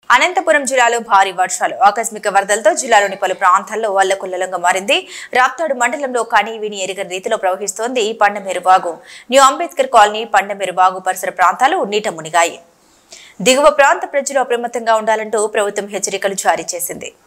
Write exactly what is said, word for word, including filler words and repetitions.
అనంతపురం జిల్లాలో భారీ వర్షాలు ఆకస్మిక వరదలతో జిల్లాలోని పలు ప్రాంతాల్లో అల్లకల్లోలంగా మారింది. రాప్తాడు మండలంలో కనీవిని ఎరుగని రీతిలో ప్రవహిస్తోంది పండమేరు వాగు. న్యూ అంబేద్కర్ కాలనీ, పండమేరు వాగు పరిసర ప్రాంతాలు నీట మునిగాయి. దిగువ ప్రాంత ప్రజలు అప్రమత్తంగా ఉండాలంటూ ప్రభుత్వం హెచ్చరికలు జారీ చేసింది.